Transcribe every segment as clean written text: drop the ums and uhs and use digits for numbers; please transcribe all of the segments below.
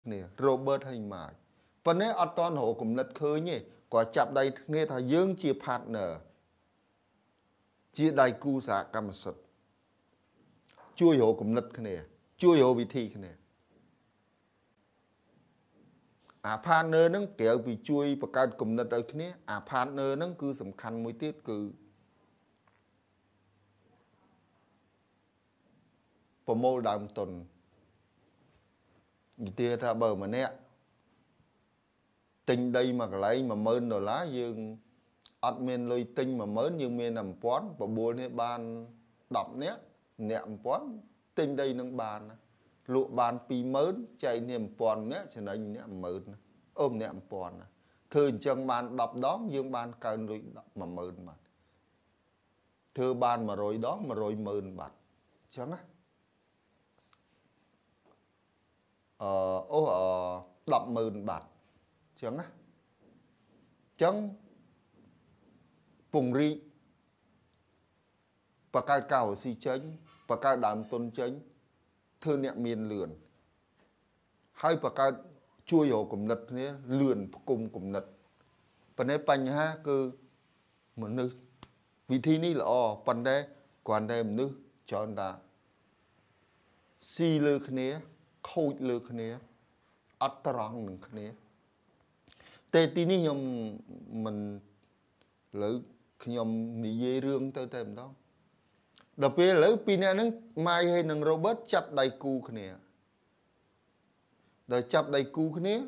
nè Robert hay mà vấn đề ở toàn hộ cũng nứt khơi nhỉ quả chập đây nghe thà dương chia partner chia đại cu xã cam sật chui hộ cũng nứt cái này chui hộ vị thi cái này partner nâng kéo bị chui và cao cũng nứt ở cái này partner nâng cứ sầm khăn mỗi tiết cứ promote đam tuần tia ra bờ mà nè tinh đây mà lấy mà mơn rồi lá dương admin lôi tinh mà mớn nhưng miền nằm quán và buồn hay ban đọc nét nẹm quán tinh đây nâng bàn lụa bàn pi mớn chạy niềm quán nét cho nên nẹm mớn ôm nẹm quán thường chẳng bàn đọc đó dương ban cao lụy mà mớn mà thưa ban mà rồi đó mà rồi mơn bạch chẳng á đọc mơn bạch chẳng á chẳng vùng ri và cao cao si chánh và cao đàm tôn chánh thưa niệm miền lườn hai và cao chui hồ cùng nật nhé lườn cùng nật và nếu bánh ha cứ một nữ vị thi ní là phần đây còn đây một nữ cho anh ta si lư khné khôi lư khné ắt trăng nâng khné tê tí ní nhom mình lỡ nhom nị dê rương tới thêm đó đặc biệt lỡ pin này nó mai hay nâng Robert chặt đầy cu khné đời chặt đầy cu khné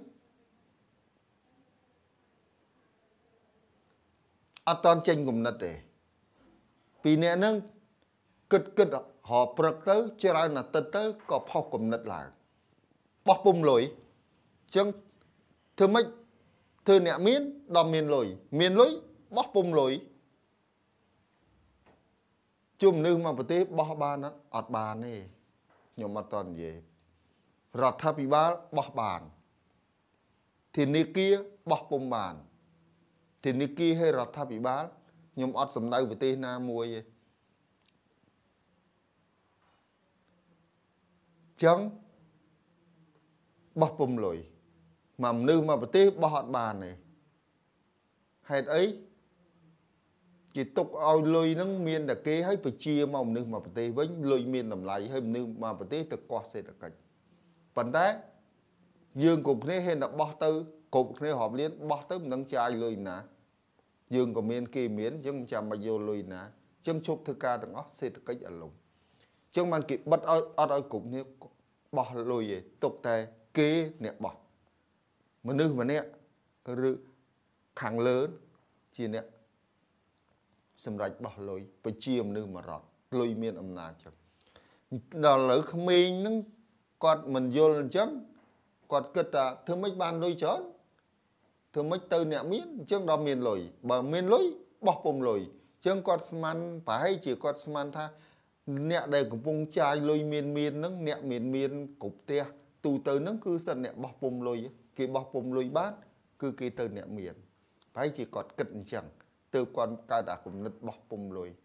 ở toàn tranh cùng nật để pin này nó cất họ bật tới chơi ra là tới có phao cùng nật lại bóc bung lối chân thưa mấy thưa nẹ miến đòm miền lối bóc bung lối chùm nư mà bữa tế bóc bàn á ọt bàn này nhưng mà toàn gì rọt tháp bị bá bóc bàn thì nê kia bóc bung bàn thì nê kia hay rọt tháp bị bá nhưng ọt sầm đau bữa tế na mua gì chân bóc bung lối mà nư mà bữa tế bóc ọt bàn này hết ấy chỉ tục ao lôi nó miên là kế hết phải chia màu nương mà btế với lôi miên làm lại hơi nương mà btế từ qua sẽ được cảnh phần đấy dương cục này hay là bỏ tư cục này họp liên bỏ tới nâng chai lôi nè dương của miên kia miến chứ không chạm mà vô lôi nè chân chụp thư ca được óc sẽ được cách ở lùng chứ mà kịp bắt ở cục này bỏ lôi về tục tè kế nè bỏ mà nương mà nè kháng lớn chỉ nè xâm rạch bỏ lôi phải chia nư mà rọt lôi miên âm nà chứ đó là không mình nó còn mình vô lên chấm còn kết thưa mấy ban đôi chón thưa mấy tư nẹ miên chứ đó miên lôi bà miên lôi bỏ bông lôi chứ còn man phải chỉ còn man tha nẹ đây cũng bông chai lôi miên nó nẹ miên cục tia tù tới nó cứ sân nẹ bỏ bông lôi cái bỏ bông lôi bát cứ cái tư nẹ miên phải chỉ còn kết chẳng từ con ca đã cũng nứt bọc bùng lùi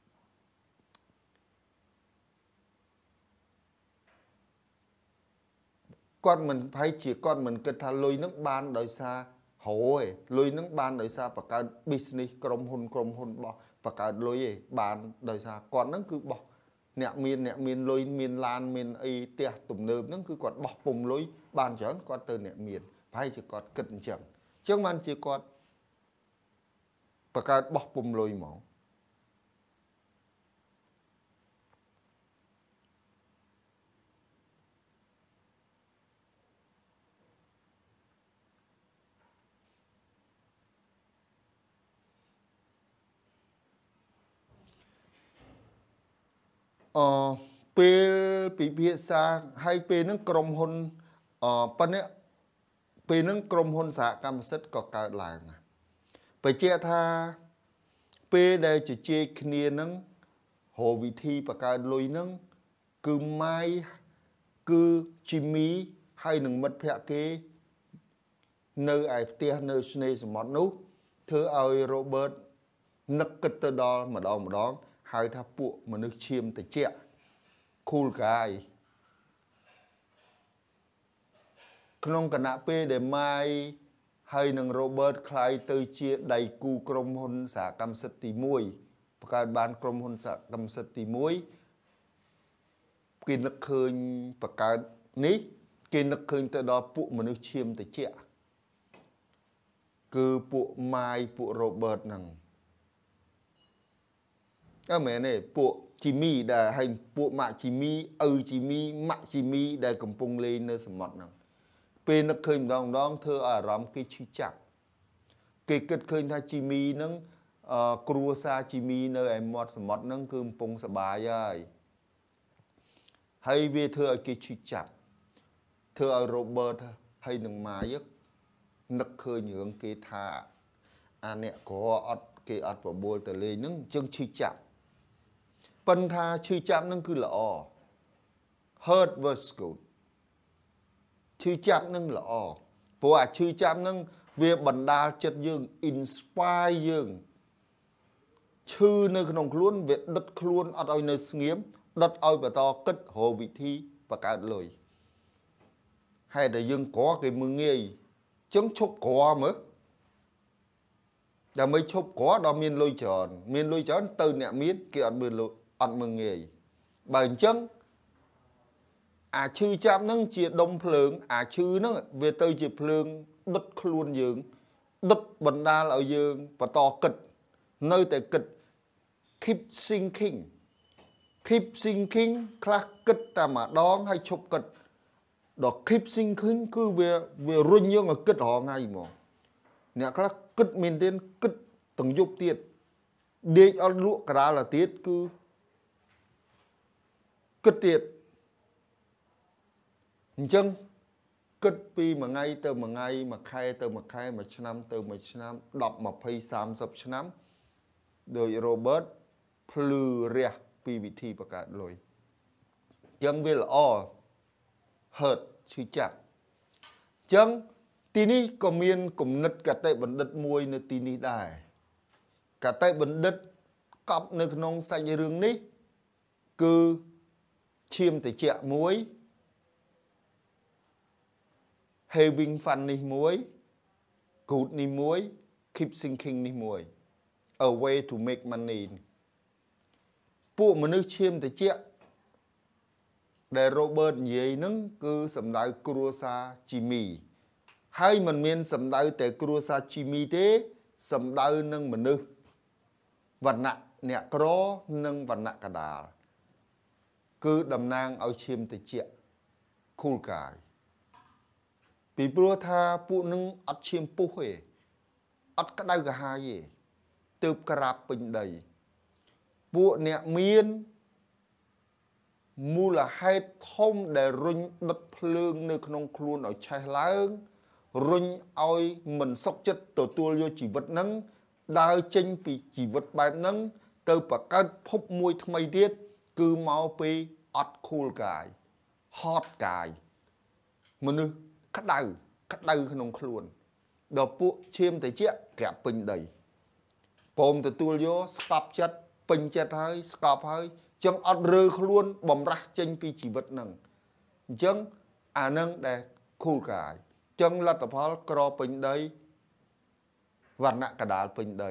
con mình phải chỉ con mình kết thà lùi nước ban đời xa hồi lùi nước ban đời xa và cả business krom hôn bỏ và cả lùi ban đời xa còn nó cứ bọc nẹ miền lùi miền lan miền y tiệt tùm nơm nó cứ còn bọc bùng lùi ban chẳng con từ nẹ miền phải chỉ còn kết chẳng chứ mà chỉ còn và cả bọc bùm lôi mỏng pe bị xa hay pe nâng krom hôn pan ấy pe nâng krom hôn xã cam sất có cả lại nè phải chia tha pe đây chỉ chia kia nâng hồ vị thi và cả lôi nâng cứ mai cứ chimmy hay nâng mất phẹ kế nơi ai tia nơi snake món nút thưa ai Robert nấc cất tới đó mà đó hai tháp bộ mà nước chiêm tới chẹ cool guy ក្នុងគណៈពេលដែលម៉ាយហើយនឹង Robert ខ្លាយទៅជាដៃគូក្រុមហ៊ុនសហកម្មសិទ្ធិទី1បង្កើតបានក្រុមហ៊ុនសហកម្មសិទ្ធិទី1គេនឹកឃើញបង្កើតនេះគេនឹកឃើញទៅដល់ពួកមនុស្សឈាមតិចគឺពួកម៉ាយពួក Robert ហ្នឹងមែនទេពួកជីមីដែលហើយពួកម៉ាក់ជីមីឪជីមីម៉ាក់ជីមីដែលកំពុងលេងនៅសមុទ្រហ្នឹងពេលនឹកឃើញម្ដងធ្វើឲ្យអារម្មណ៍គេឈឺចាប់គេគិតឃើញថាជីមីហ្នឹងគ្រួសារជីមីនៅឯមាត់សមុទ្រហ្នឹងគឺកំពុងសប្បាយហើយវាធ្វើឲ្យគេឈឺចាប់ធ្វើឲ្យ Robert ហើយនឹងម៉ាយនឹកឃើញរឿងគេថាអាអ្នកក្រអត់គេអត់បបួលទៅលេងហ្នឹងអញ្ចឹងឈឺចាប់ប៉ុន្តែឈឺចាប់ហ្នឹងគឺល្អ hurt was good ឈឺចាប់នឹងល្អព្រោះអាឈឺចាប់នឹងវាបណ្ដាលចិត្តយើង inspire យើងឈឺនៅក្នុងខ្លួនវាដុតខ្លួនអត់ឲ្យនៅស្ងៀមដុតឲ្យបន្តគិតរកវិធីបង្កើតលុយហេតុតែយើងក្រគេមើងងាយចឹងឈប់ក្រមើលដើម្បីឈប់ក្រដល់មានលុយច្រើនទៅអ្នកមានគេអត់មើលលុយអត់មើងងាយបើអញ្ចឹងអាឈឺចាប់ហ្នឹងជាដុំភ្លើងអាឈឺហ្នឹងវាទៅជាភ្លើងដុតខ្លួនយើងដុតបណ្ដាលឲ្យយើងបន្តគិតនៅតែគិត keep thinking ខ្លះគិតតែម្ដងហើយឈប់គិតដល់ keep thinking គឺវារុញយើងឲ្យគិតរាល់ថ្ងៃហ្មងអ្នកខ្លះគិតមែនទេគិតទាំងយប់ទៀតដេកអត់លក់កដាលទៀតគឺគិតទៀតអញ្ចឹងគិតពីមួយថ្ងៃទៅមួយថ្ងៃមួយខែទៅមួយខែមួយឆ្នាំទៅមួយឆ្នាំ10 20 30ឆ្នាំដោយ Robert ភ្លឺរះពីវិធីបង្កើតលុយអញ្ចឹងវាល្អ hurt ឈឺចាប់អញ្ចឹងទីនេះក៏មានគំនិតកតេបណ្ឌិតមួយនៅទីនេះដែរកតេបណ្ឌិតកប់នៅក្នុងសាច់រឿងនេះគឺឈាមតិចមួយhaving fun នេះមួយ good នេះមួយ keep thinking នេះមួយ a way to make money ពួកមនុស្សឈាមតិចដែល Robert និយាយហ្នឹងគឺសំដៅគ្រួសារជីមីហើយមិនមានសំដៅតែគ្រួសារជីមីទេសំដៅនឹងមនុស្សវណ្ណៈអ្នកក្រនិងវណ្ណៈកដាលគឺតំណាងឲ្យឈាមតិចខូលកាយពីព្រោះថាពួកនឹងអត់ឈាមពុះទេអត់ក្តៅក្រហាយទេទើបក្រាបពេញដីពួកអ្នកមានមូលហេតុធំដែលរុញដុតភ្លើងនៅក្នុងខ្លួនឲ្យឆេះឡើងរុញឲ្យមិនសុខចិត្តទទួលយកជីវិតហ្នឹងដើរចេញពីជីវិតបែបហ្នឹងទៅបង្កើតភពមួយថ្មីទៀតគឺមកពីអត់ខូលកាយហត់កាយមនុស្សក្តៅក្នុងខ្លួនដល់ពួកឈាមតិចក្រាបពេញដីព្រមទទួលយកស្កប់ចិត្តពេញចិត្តហើយស្កប់ហើយចឹងអត់រើខ្លួនបំរាស់ចេញពីជីវិតហ្នឹងអញ្ចឹងអានឹងដែលខូលកាយចឹងលទ្ធផលក្រពេញដីវណ្ណៈកដាលពេញដី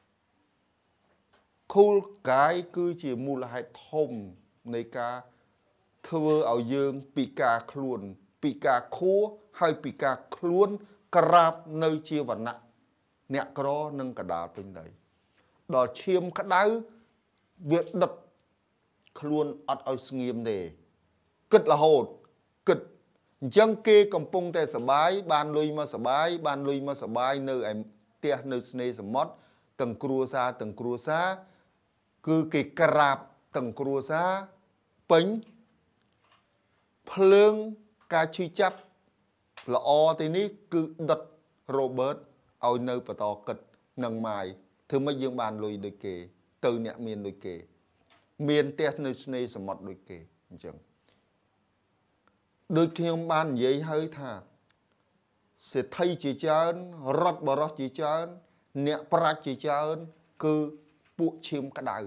ខូលកាយគឺជាមូលហេតុធំនៃការធ្វើឲ្យយើងពិការខ្លួនពិការខួរហើយពិការខ្លួនក្រាបនៅជាវណ្ណៈអ្នកក្រនិងកដាលពេញដីដល់ឈាមក្តៅវាដុតខ្លួនអត់ឲ្យស្ងៀមទេគិតរហូតគិតអញ្ចឹងគេកំពុងតែសបាយបានលុយមកសបាយនៅឯផ្ទះនៅស្នេហ៍សមុទ្រទាំងគ្រួសារគឺគេក្រាបទាំងគ្រួសារពេញភ្លើងការឈឺចាប់ល្អទីនេះគឺដុត Robert ឲ្យនៅបន្តគិតនឹងម៉ាយធ្វើម៉េចយើងបានលុយដូចគេទៅអ្នកមានដូចគេមានផ្ទះនៅស្នេហ៍សមុទ្រដូចគេអញ្ចឹងដូចខ្ញុំបាននិយាយហើយថាសេដ្ឋីជាច្រើនរដ្ឋបរោះជាច្រើនអ្នកប្រាជ្ញជាច្រើនគឺពួកឈាមក្តៅ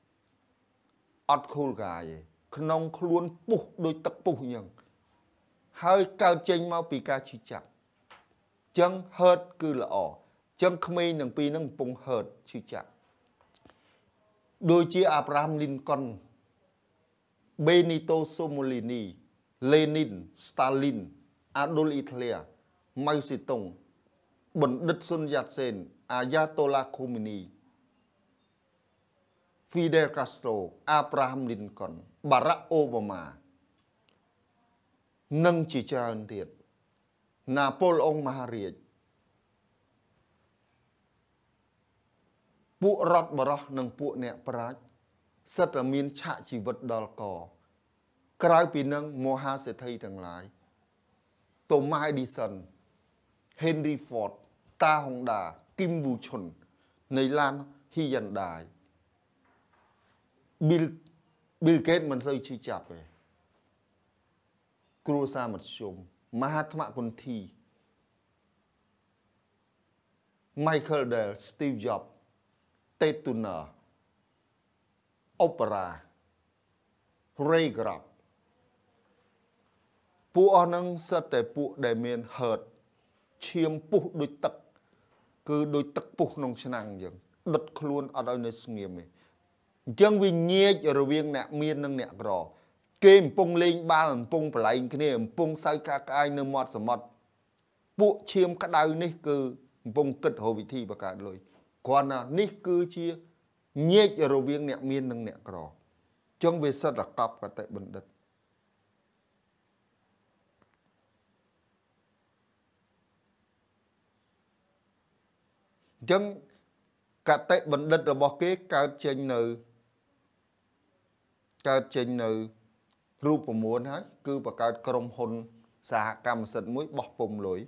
អត់ខូលកាយទេក្នុងខ្លួនពុះដូចទឹកពុះអញ្ចឹង hơi cao chênh mau bị ca chi chặt chân hợt cứ là ỏ chân khmei nâng pi nâng pung hợt chi chặt đôi chia Abraham Lincoln Benito Mussolini Lenin Stalin Adolf Hitler Mao Zedong Bần Địch Sun Yat-sen Ayatollah Khomeini Fidel Castro Abraham Lincoln Barack Obama nâng chỉ cho ơn thiệt Napoleon Maharajពួករត់បរោះនិងពួកអ្នកប្រាជ្ញសិតតែមានឆាកជីវិតដល់កក្រៅពីនឹងមហាសេដ្ឋីទាំងឡាយ Thomas Edison Henry Ford តា Honda Kim Woo Chun នៃឡាន Hyundai Bill Gates មិនសូវឈឺចាប់ទេគ្រួសារមធ្យមមហាថ្មគុន្ធី Michael Dell Steve Jobs Ted Turner Oprah Ray Kroc ពួកអស់នឹងសិតតែពួកដែលមានហឺតឈាមពុះដូចទឹកគឺដូចទឹកពុះក្នុងឆ្នាំងអញ្ចឹងដុតខ្លួនអត់ឲ្យនៅស្ងៀមទេអញ្ចឹងវាញែករវាងអ្នកមាននិងអ្នកក្រគេកំពុងលេងបាល់កំពុងប្រឡែងគ្នាកំពុងសើចកាក្អាយនៅមាត់សមុទ្រពួកឈាមក្តៅនេះគឺកំពុងគិតរកវិធីបង្កើតលុយគ្រាន់តែនេះគឺជាញែករវាងអ្នកមាននិងអ្នកក្រអញ្ចឹងវាសិតតែកប់កតេបណ្ឌិតអញ្ចឹងកតេបណ្ឌិតរបស់គេកើតចេញនៅរូបមន្តហើយគឺបង្កើតក្រុមហ៊ុនសហកម្មសិទ្ធិមួយបោះពុំលុយ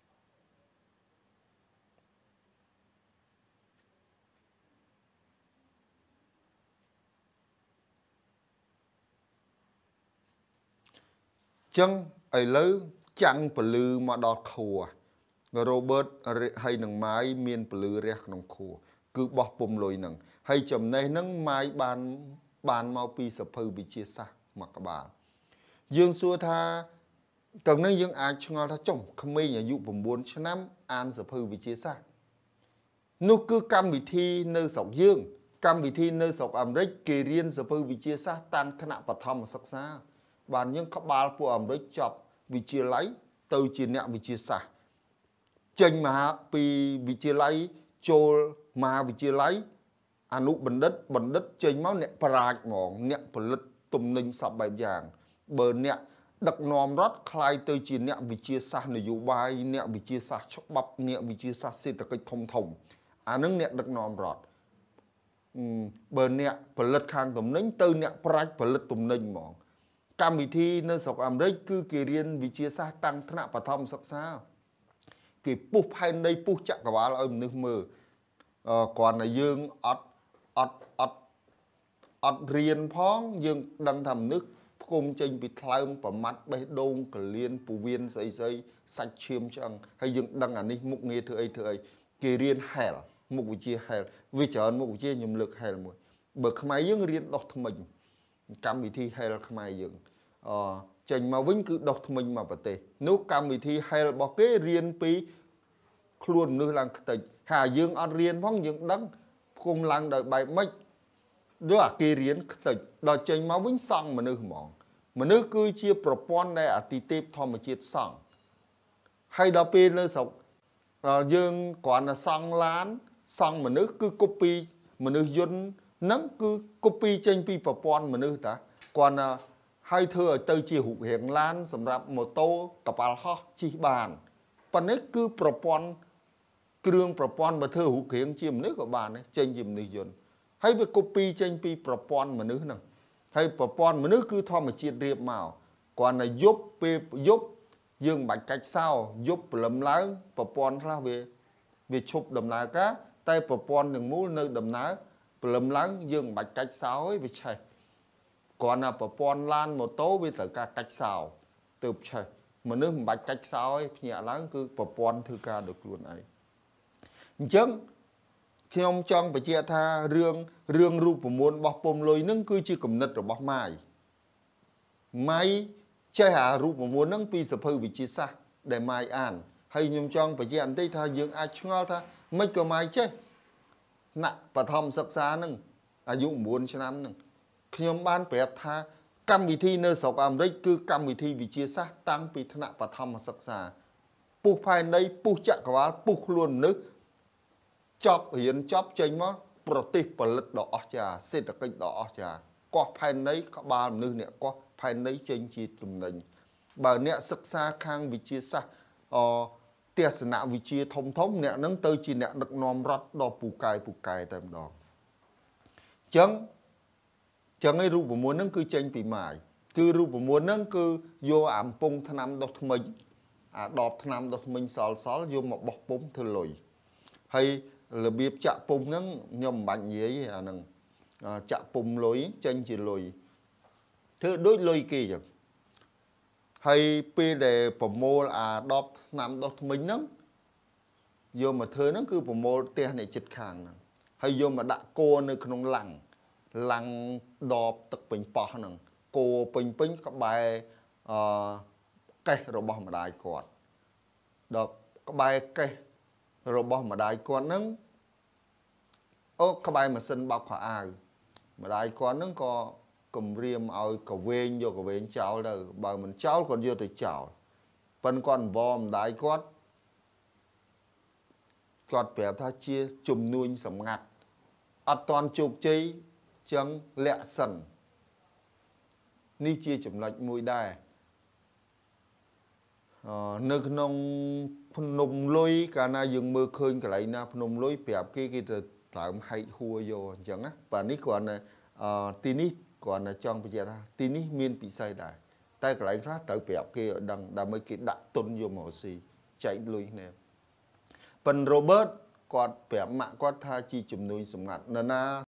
ចឹងឥឡូវចាំងពលឺមកដល់ខួរ Robert ហើយនឹងម៉ាយមានពលឺរះក្នុងខួរគឺបោះពុំលុយនឹងហើយចំណេះនឹងម៉ាយបានមកពីសភៅវិទ្យាសាស្ត្រមកក្បាលយើងសួរថាទាំងនឹងយើងអាចឆ្ងល់ថាចុះក្មេងអាយុ 9 ឆ្នាំអានសភៅវិទ្យាសាស្ត្រនោះគឺកម្មវិធីនៅស្រុកយើងកម្មវិធីនៅស្រុកអាមេរិកគេរៀនសភៅវិទ្យាសាស្ត្រតាមថ្នាក់បឋមសិក្សាបានយើងក្បាលពួកអាមេរិកចប់វិទ្យាល័យទៅជាអ្នកវិទ្យាសាស្ត្រចេញមកពីវិទ្យាល័យចូលមហាវិទ្យាល័យអនុបណ្ឌិតចេញមកអ្នកប្រាជ្ញហ្មងអ្នកផលិតទំនិញសពបែបយ៉ាងបើអ្នកដឹកនាំរដ្ឋខ្លាយទៅជាអ្នកវិទ្យាសាស្ត្រនយោបាយអ្នកវិទ្យាសាស្ត្រច្បាប់អ្នកវិទ្យាសាស្ត្រសេដ្ឋកិច្ចធំអានឹងអ្នកដឹកនាំរដ្ឋបើអ្នកផលិតខាងទំនិញទៅអ្នកប្រាជ្ញផលិតទំនិញហ្មងកម្មវិធីនៅស្រុកអាមេរិកគឺគេរៀនវិទ្យាសាស្ត្រតាំងថ្នាក់បឋមសិក្សាគេពុះផែនដីពុះចក្រវាលឲ្យមនុស្សមើលគ្រាន់តែយើងអត់រៀនផងយើងដឹងថាមនុស្សផ្គុំចេញពីថ្លើមប្រមាត់បេះដូងកលៀនពវៀនស្អីសាច់ឈាមឆ្អឹងហើយយើងដឹងអានេះមុខងារធ្វើអីគេរៀនហែលមុខវិជ្ជាហែលវាច្រើនមុខវិជ្ជាខ្ញុំលើកហែលមួយបើខ្មែរយើងរៀនដុសធ្មេញកម្មវិធីហែលខ្មែរយើងចេញមកវិញគឺដុសធ្មេញមកប្រទេសនោះកម្មវិធីហែលរបស់គេរៀនពីខ្លួនមនុស្សឡើងខ្ទេចហើយយើងអត់រៀនផងយើងដឹងផ្គុំឡើងដោយបែបម៉េចដូចអាគេរៀនខ្ទេចដល់ចេញមកវិញសង់មនុស្សហ្មងមនុស្សគឺជាប្រព័ន្ធដែលអាទិទេពធម្មជាតិសង់ហើយដល់ពេលនៅស្រុកយើងគ្រាន់តែសង់ឡានសង់មនុស្សគឺកូពីមនុស្សយន្តហ្នឹងគឺកូពីចេញពីប្រព័ន្ធមនុស្សតាគ្រាន់តែហើយធ្វើឲ្យទៅជារូបរាងឡានសម្រាប់ម៉ូតូកប៉ាល់ហោះជិះបានប៉ុន្តែគឺប្រព័ន្ធគ្រឿងប្រព័ន្ធបើធ្វើរូបរាងជាមនុស្សក៏បានដែរចេញជាមនុស្សយន្តហើយវាកូពីចេញពីប្រព័ន្ធមនុស្សហ្នឹងហើយប្រព័ន្ធមនុស្សគឺធម្មជាតិរៀបមកគ្រាន់តែយប់ពេលយប់យើងមិនបាច់កាច់សោយប់ព្រលឹមឡើងប្រព័ន្ធខ្លះវាឈប់ដំណើរការតែប្រព័ន្ធទាំងមូលនៅដំណើរព្រលឹមឡើងយើងមិនបាច់កាច់សោទេវាឆេះគ្រាន់តែប្រព័ន្ធឡានម៉ូតូវាត្រូវការកាច់សោទើបឆេះមនុស្សមិនបាច់កាច់សោទេភ្ញាក់ឡើងគឺប្រព័ន្ធធ្វើការដោយខ្លួនឯងអញ្ចឹងខ្ញុំចង់បញ្ជាក់ថារឿងរូបមន្តរបស់ពុំលុយនឹងគឺជាគំនិតរបស់ម៉ាយ chơi hạ rụp mà muốn nâng pi sập hư vị trí xa để mai an hay nhung trong phải chỉ ăn tây tha dương ai ngon tha mấy cái mai chơi nặng và thom sắc xa nâng dụng muốn cho năm nâng khi nhóm ban bẹp tha cam vị thi nơi sọc ảm đấy cứ cam vị thi vị chia xa tăng vì thân nặng và thom sắc xa buộc phải đây buộc chặt quá buộc luôn nước chọc hiến chọc chênh mất protein và lực đỏ trà xin được kênh đỏ trà có phải đấy có ba nước nè có phải đấy chênh chi tùm nình bà nè sắc xa khang vị chia xa tiệt sản nạ vị chia thông thống nè nâng tơi chi nè được nòm rót đo bù cài tầm đó chẳng ấy rụp của muốn nâng cư chênh bị mài cứ rụp của muốn nâng cư vô ảm pung thân năm đọc mình đọc thân năm đọc mình xóa vô một bọc bóng thư lùi hay là biếp chạ pung nâng nhầm bánh nhế nâng chạ pung lối chênh chỉ lùi thứ đối lùi kỳ chẳng hay pi để phẩm mô đọc năm đọc mình nâng vô mà thơ nâng cứ phẩm mô tiền này chích kháng nâng hay vô mà đã cô nơi không lăng đọc tức bình bỏ nâng cô bình các bài cây rồi bỏ mà đại quạt đọc các bài cây rồi bỏ mà đại quạt nâng các bài mà xin bọc hỏa ai mà đại quạt nâng có cầm riêng ao cầu vên vô cầu vên cháu đâu bà mình cháu còn vô tới cháu phân con vòm đại quạt quạt bẹp tha chia chùm nuôi sầm ngặt toàn chụp chi chẳng lẹ sần ni chia chùm lạch mùi đài nơi nông lôi cả na dừng mưa khơi cả lại na nông lôi bẹp cái làm hay hua vô chẳng á và ní còn tinis còn trong bây giờ tinis miên bị sai đài tay cả lại khác tới bẹp kia đằng đã mới cái đặt tôn vô màu xì chạy lui nè phần Robert quạt bẹp mạng quạt tha chi chùm nuôi sầm ngặt nè na